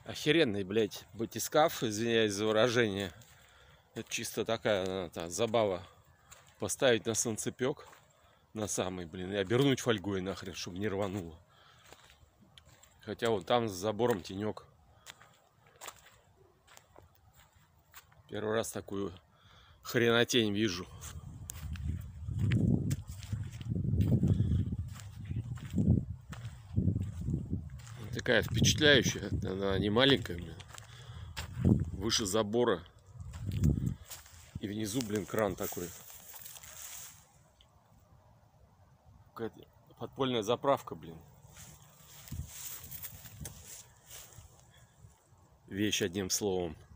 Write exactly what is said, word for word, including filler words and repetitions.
Охеренный, блядь, батискаф, извиняюсь за выражение. Это чисто такая та, забава. Поставить на солнцепек, на самый, блин, и обернуть фольгой нахрен, чтобы не рвануло. Хотя вот там с забором тенек. Первый раз такую хренотень вижу. Такая впечатляющая, она не маленькая, блин. Выше забора. И внизу, блин, кран такой. Какая-то подпольная заправка, блин. Вещь, одним словом.